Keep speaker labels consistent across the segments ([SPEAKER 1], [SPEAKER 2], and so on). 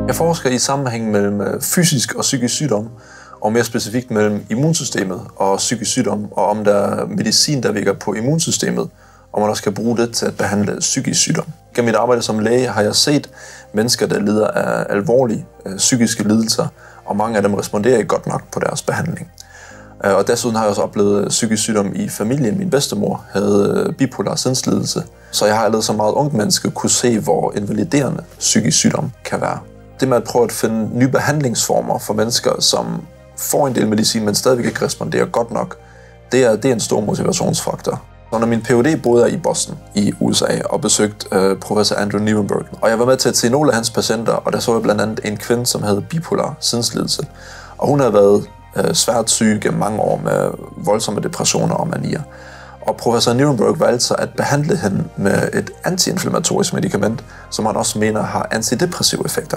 [SPEAKER 1] Jeg forsker i sammenhæng mellem fysisk og psykisk sygdom, og mere specifikt mellem immunsystemet og psykisk sygdom, og om der er medicin, der virker på immunsystemet, og man også kan bruge det til at behandle psykisk sygdom. Gennem mit arbejde som læge har jeg set mennesker, der lider af alvorlige psykiske lidelser, og mange af dem responderer ikke godt nok på deres behandling. Og desuden har jeg også oplevet psykisk sygdom i familien. Min bedstemor havde bipolar sindslidelse, så jeg har allerede som meget ungt menneske kunne se, hvor invaliderende psykisk sygdom kan være. Det med at prøve at finde nye behandlingsformer for mennesker, som får en del medicin, men stadigvæk ikke responderer godt nok, det er en stor motivationsfaktor. Under min Ph.D. boede jeg i Boston i USA og besøgte professor Andrew Nierenberg. Og jeg var med til at se nogle af hans patienter, og der så jeg blandt andet en kvinde, som havde bipolar sindslidelse. Og hun havde været svært syg gennem mange år med voldsomme depressioner og manier. Og professor Nierenberg valgte så at behandle hende med et antiinflammatorisk medicament, som han også mener har antidepressive effekter.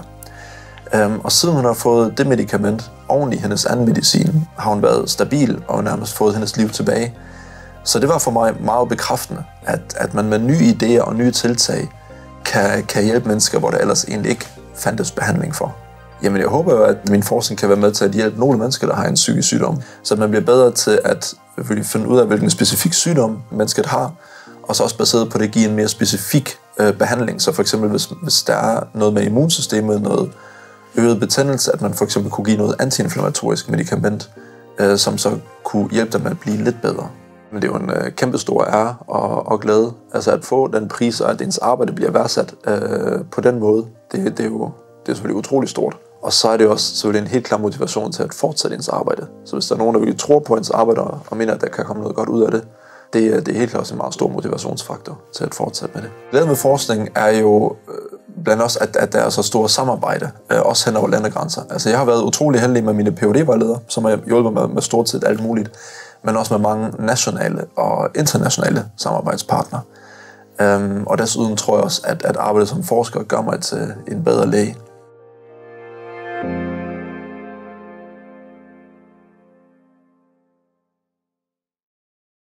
[SPEAKER 1] Og siden hun har fået det medicament oven i hendes anden medicin, har hun været stabil og nærmest fået hendes liv tilbage. Så det var for mig meget bekræftende, at man med nye idéer og nye tiltag kan hjælpe mennesker, hvor der ellers egentlig ikke fandtes behandling for. Jamen jeg håber jo, at min forskning kan være med til at hjælpe nogle mennesker, der har en psykisk sygdom, så man bliver bedre til at finde ud af, hvilken specifik sygdom mennesket har, og så også baseret på det give en mere specifik behandling. Så for eksempel hvis der er noget med immunsystemet, noget øget betændelse, at man for eksempel kunne give noget antiinflammatorisk medicament, som så kunne hjælpe dem med at blive lidt bedre. Men det er jo en kæmpe stor ære og glæde. Altså at få den pris, og at ens arbejde bliver værdsat på den måde, det er selvfølgelig utroligt stort. Og så er det også selvfølgelig en helt klar motivation til at fortsætte ens arbejde. Så hvis der er nogen, der virkelig tror på ens arbejde og mener, at der kan komme noget godt ud af det, det er helt klart også en meget stor motivationsfaktor til at fortsætte med det. Glæden med forskning er jo blandt også, at der er så store samarbejde, også hen over landegrænser. Altså jeg har været utrolig heldig med mine Ph.D.-vejledere, som har hjulpet mig med stort set alt muligt, men også med mange nationale og internationale samarbejdspartnere. Og desuden tror jeg også, at arbejdet som forsker gør mig til en bedre læge.